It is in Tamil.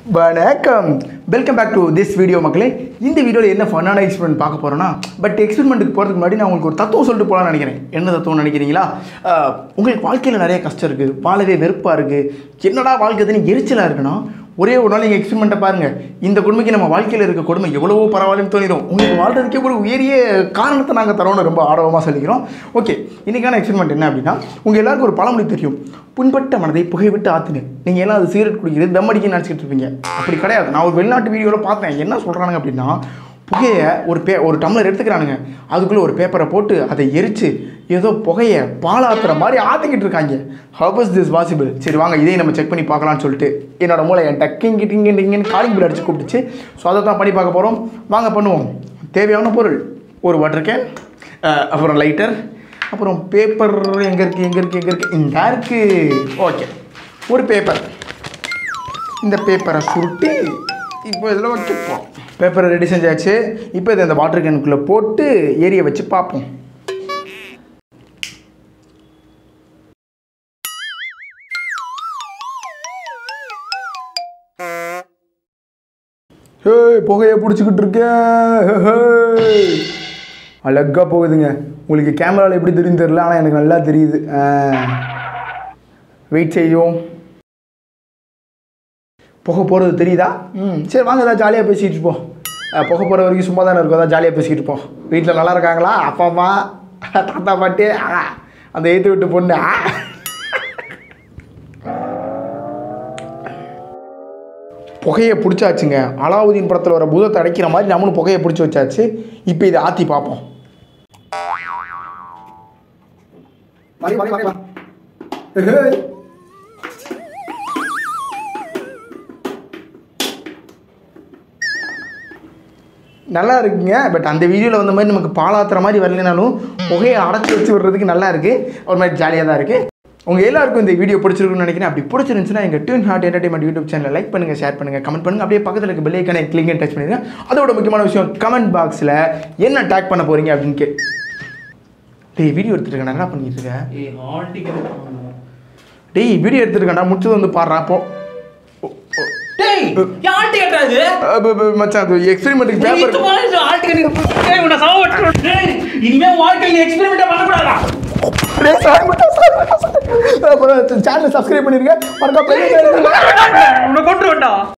வணக்கம், welcome back to this video மக்களே. இந்த வீடியோவில் என்ன ஃபன்னான எக்ஸ்பெரிமெண்ட் பார்க்க போகிறோன்னா, பட் எக்ஸ்பெரிமெண்ட்டுக்கு போகிறதுக்கு முன்னாடி நான் உங்களுக்கு ஒரு தத்துவம் சொல்லிட்டு போகலான்னு நினைக்கிறேன். என்ன தத்துவம் நினைக்கிறீங்களா? உங்களுக்கு வாழ்க்கையில் நிறைய கஷ்டம் இருக்குது, வாழவே வெறுப்பாக இருக்குது, என்னடா வாழ்க்கைன்னு எரிச்சலாக இருக்குன்னா ஒரே ஒரு நாள் நீங்கள் எக்ஸ்பெரிமெண்ட்டை பாருங்கள். இந்த கொடுமைக்கு நம்ம வாழ்க்கையில் இருக்க கொடுமை எவ்வளவோ பரவாயில்லன்னு தோணிடும். உங்களுக்கு வாழ்றதுக்கே ஒரு உயரிய காரணத்தை நாங்கள் தரோன்னு ரொம்ப ஆர்வமாக சொல்லிக்கிறோம். ஓகே, இன்றைக்கான எக்ஸ்பெரிமெண்ட் என்ன அப்படின்னா, உங்கள் எல்லாருக்கும் ஒரு பழமொழி தெரியும், புண்பட்ட மனதை புகை விட்டு ஆற்றுங்க. நீங்கள் எல்லாம் அது சிகரெட் குடிக்கிறது தம் அடிக்க நினச்சிக்கிட்டு இருப்பீங்க. அப்படி கிடையாது. நான் ஒரு வெளிநாட்டு வீடியோவில் பார்த்தேன். என்ன சொல்கிறானுங்க அப்படின்னா, புகையை ஒரு டம்ளர் எடுத்துக்கிறானுங்க, அதுக்குள்ளே ஒரு பேப்பரை போட்டு அதை எரித்து ஏதோ புகையை பாலாத்துற மாதிரி ஆற்றிக்கிட்டு இருக்காங்க. How is this possible? சரி வாங்க இதையும் நம்ம செக் பண்ணி பார்க்கலான்னு சொல்லிட்டு என்னோட மூளை என் டக்கிங்கிட்டிங்கின்னு காலிங் பில் அடிச்சு கூப்பிட்டுச்சு. ஸோ அதை தான் பண்ணி பார்க்க போகிறோம். வாங்க பண்ணுவோம். தேவையான பொருள் ஒரு வாட்டர் கேன், அப்புறம் லைட்டர், அப்புறம் பேப்பர். எங்கே இருக்குது இந்த இருக்குது. ஓகே, ஒரு பேப்பர். இந்த பேப்பரை சுருட்டி இப்போ இதில் வச்சுப்போம். பேப்பரை ரெடி செஞ்சாச்சு. இப்போ இதை இந்த வாட்டர் கேனுக்குள்ளே போட்டு ஏரியை வச்சு பார்ப்போம். புகையை பிடிச்சிக்கிட்டு இருக்கேன். அழகாக போகுதுங்க. உங்களுக்கு கேமராவில் எப்படி தெரியும் தெரியல, ஆனால் எனக்கு நல்லா தெரியுது. வெயிட் செய்யும். புகை போகிறது தெரியுதா? சரி வாங்க, ஏதாவது ஜாலியாக பேசிகிட்டு இருப்போம். புகை போகிற வரைக்கும் சும்மா தானே இருக்கும், அதான் ஜாலியாக பேசிக்கிட்டு இருப்போம். வீட்டில் நல்லா இருக்காங்களா? அப்பா அம்மா, தாத்தா பாட்டி, அந்த எய்த்து விட்டு பொண்ணு. புகையை பிடிச்சாச்சுங்க. அலாவுதீன் படத்தில் வர பூதத்தை அடைக்கிற மாதிரி நம்மளும் புகையை பிடிச்சி வச்சாச்சு. இப்போ இதை ஆற்றி பார்ப்போம். நல்லா இருக்குங்க. பட் அந்த வீடியோவில் வந்த மாதிரி நமக்கு பாலாத்துற மாதிரி வரலைனாலும் புகையை அடைச்சி வச்சு விடுறதுக்கு நல்லா இருக்குது. ஒரு மாதிரி ஜாலியாக தான் இருக்குது. உங்கள் எல்லாருக்கும் இந்த வீடியோ பிடிச்சிருக்குன்னு நினைக்கிறேன். அப்படி பிடிச்சிருந்துச்சுன்னா எங்கள் டியூன் ஹார்ட் என்டர்டைன்மெண்ட் யூடியூப் சேனலை லைக் பண்ணுங்கள், ஷேர் பண்ணுங்கள், கமெண்ட் பண்ணுங்கள். அப்படியே பக்கத்தில் இருக்க பெல் ஐகானை கிளிக் டச் பண்ணுங்கள். அதோட முக்கியமான விஷயம், கமெண்ட் பாக்ஸில் என்ன டேக் பண்ண போகிறீங்க அப்படின்னு டேய் வீடியோ எடுத்துருக்கேன். என்ன பண்ணிட்டு இருக்கேன்? டேய் வீடியோ எடுத்துருக்கேன்டா, முடிச்சது வந்து பாடுறா. அப்போ மச்சான் எக்ஸ்பெரிமெண்ட்டுக்கு பேப்பர் இனிமே வாழ்க்கையில் எக்ஸ்பெரிமெண்ட் பண்ணக்கூடாதா? சேனலை சப்ஸ்கிரைப் பண்ணிருங்க.